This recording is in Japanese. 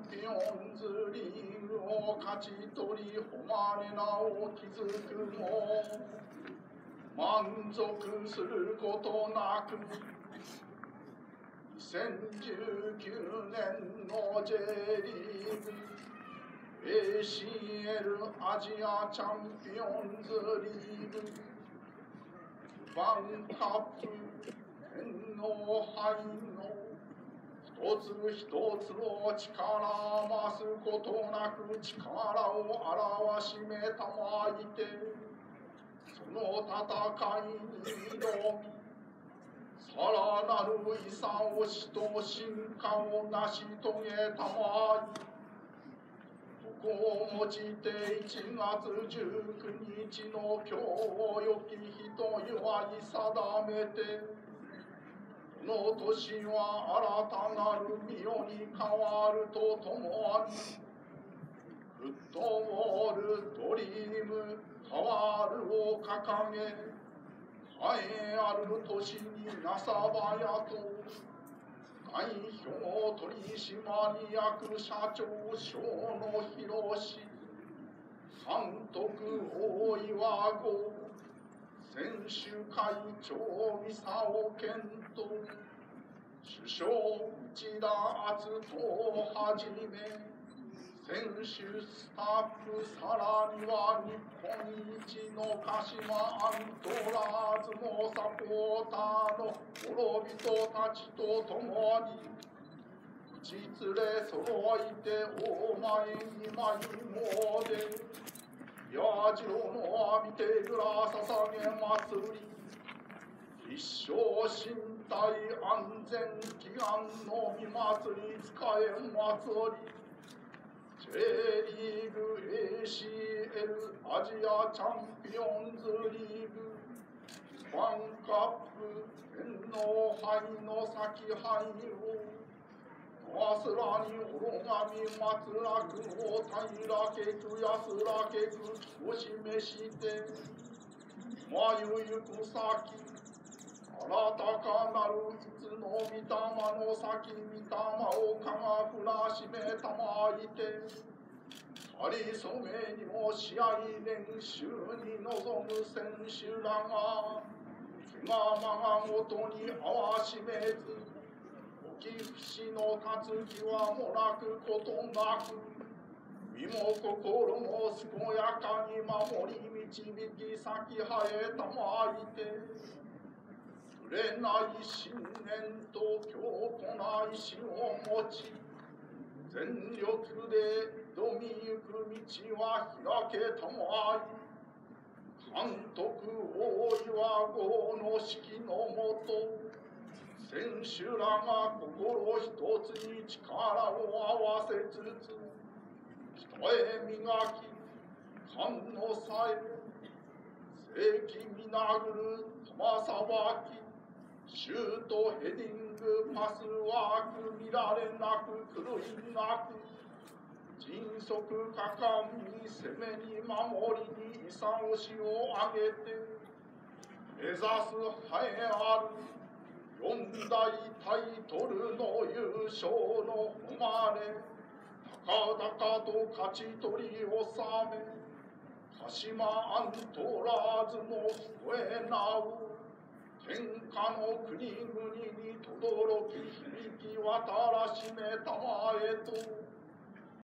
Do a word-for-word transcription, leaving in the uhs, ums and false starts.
ピオンズリーグを勝ち取り誉れ名を築くも満足することなくにせんじゅうきゅうねんの J リーグ エーシーエル アジアチャンピオンズリーグワンカップ天皇杯の一つ一つを力増すことなく力を表しめたまいてその戦いに挑みさらなる勇しと進化を成し遂げたまいここをもちていちがつじゅうくにちの今日をよき日と祝い定めてこの年は新たなる御代に変わるとともにフットボールドリーム変わるを掲げ栄えある年になさばやと代表取締役社長小野博監督大岩吾選手会長三沢健人主将内田篤人をはじめ選手スタッフさらには日本一の鹿島アントラーズのサポーターの諸人たちと共に口連れ揃いて大前に舞いもで八次郎の浴びて蔵捧げ祭り一生身体安全祈願のみ祭り使え祭りJ リーグ エーシーエル アジアチャンピオンズリーグワンカップ天皇杯の先杯をわすらに愚がみ松楽を平けく安らけくお示してまゆゆく先新たかなるいつの御霊の先御霊をかがふらしめたまいてかりそめにも試合練習に臨む選手らがけがまがごとに合わしめず置き節の担ぎはもなくことなく身も心も健やかに守り導き先生えたまいて触れない信念と強固な意志を持ち全力で挑みゆく道は開けたまい監督大岩剛の指揮のもと選手らが心一つに力を合わせつつ鍛え磨き勘のさえ正気みなぐる球さばきシュートヘディングパスワーク乱れなく狂いなく迅速果敢に攻めに守りに勇しを上げて目指す栄えある四大タイトルの優勝の誉れ高々と勝ち取り納め鹿島アントラーズの声なう天下の国々に轟き響き渡らしめたまえと